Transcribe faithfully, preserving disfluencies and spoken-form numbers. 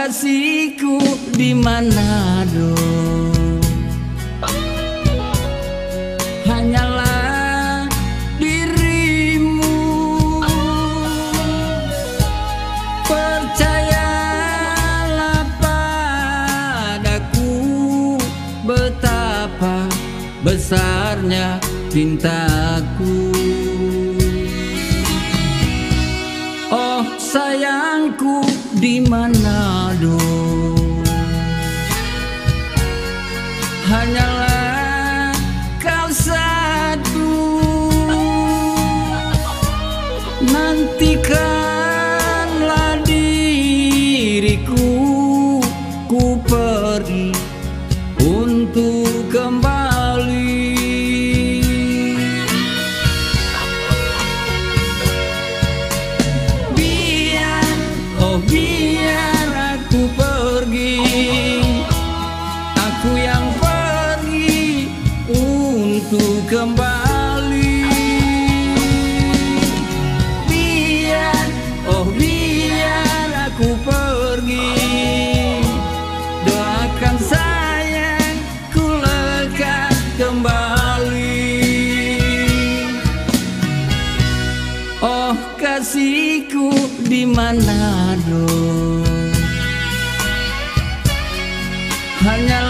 kasihku di Manado, hanyalah dirimu. Percayalah padaku betapa besarnya cintaku. Oh sayangku di Manado, hanyalah kau satu. Nantikanlah diriku, ku pergi untuk kembali. Biar, oh biar aku pergi, aku yang pergi untuk kembali. Biar, oh biar aku pergi, doakan sayang ku lekas kembali. Oh kasihku di Manado, hanya